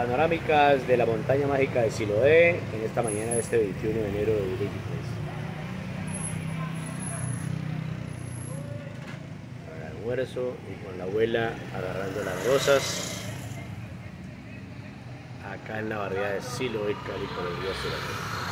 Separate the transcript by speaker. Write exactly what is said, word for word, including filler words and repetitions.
Speaker 1: Panorámicas de la montaña mágica de Siloé en esta mañana de este veintiuno de enero de dos mil veintitrés. Para el almuerzo y con la abuela agarrando las rosas acá en la barriada de Siloé, Cali, por el río Siloé.